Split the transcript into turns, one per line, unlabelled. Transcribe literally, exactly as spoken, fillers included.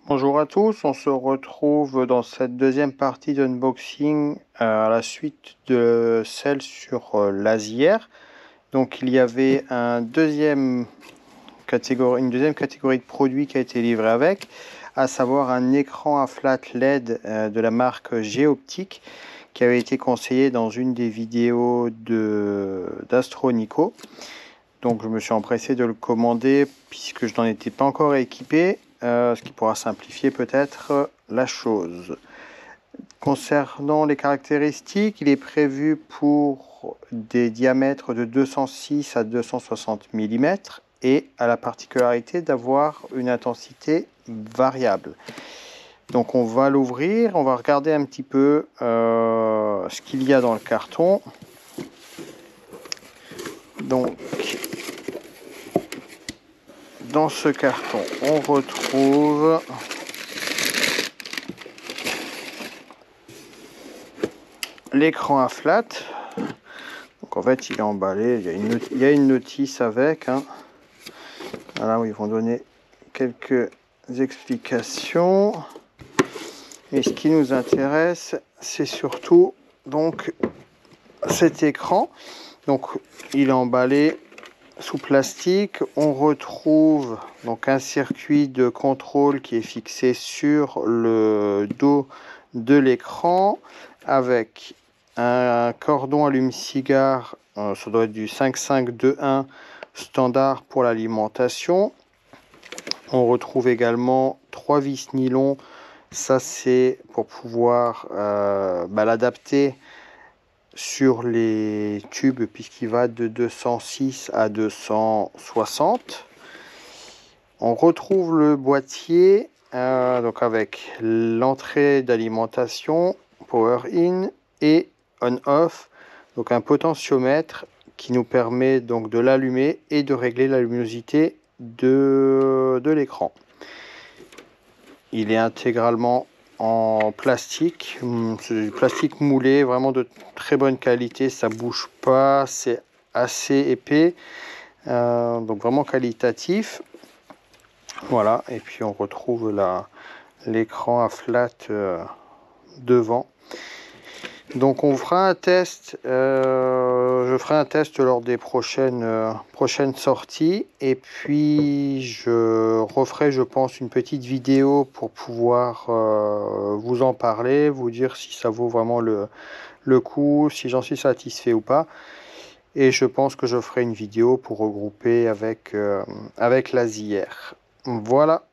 Bonjour à tous, on se retrouve dans cette deuxième partie d'unboxing euh, à la suite de celle sur euh, l'Asière. Donc il y avait un deuxième catégorie, une deuxième catégorie de produits qui a été livrée avec, à savoir un écran à flat L E D euh, de la marque Geoptic qui avait été conseillé dans une des vidéos de d'Astronico. Donc je me suis empressé de le commander puisque je n'en étais pas encore équipé. Euh, ce qui pourra simplifier peut-être la chose. Concernant les caractéristiques, il est prévu pour des diamètres de deux cent six à deux cent soixante millimètres et a la particularité d'avoir une intensité variable. Donc on va l'ouvrir, on va regarder un petit peu euh, ce qu'il y a dans le carton. Donc dans ce carton, on retrouve l'écran à flat. Donc en fait il est emballé, il y a une, il y a une notice avec. Hein. Voilà où ils vont donner quelques explications. Et ce qui nous intéresse, c'est surtout donc cet écran. Donc il est emballé sous plastique. On retrouve donc un circuit de contrôle qui est fixé sur le dos de l'écran avec un cordon allume-cigare, euh, ça doit être du cinq cinq deux un standard pour l'alimentation. On retrouve également trois vis nylon, ça c'est pour pouvoir euh, bah, l'adapter sur les tubes puisqu'il va de deux cent six à deux cent soixante. On retrouve le boîtier euh, donc avec l'entrée d'alimentation, power in et on-off, donc un potentiomètre qui nous permet donc de l'allumer et de régler la luminosité de, de l'écran. Il est intégralement en plastique, c'est du plastique moulé, vraiment de très bonne qualité, ça bouge pas, c'est assez épais, euh, donc vraiment qualitatif. Voilà, et puis on retrouve l'écran à flat euh, devant. Donc on fera un test, euh, je ferai un test lors des prochaines, euh, prochaines sorties et puis je referai je pense une petite vidéo pour pouvoir euh, vous en parler, vous dire si ça vaut vraiment le, le coup, si j'en suis satisfait ou pas. Et je pense que je ferai une vidéo pour regrouper avec, euh, avec l'Asière. Voilà.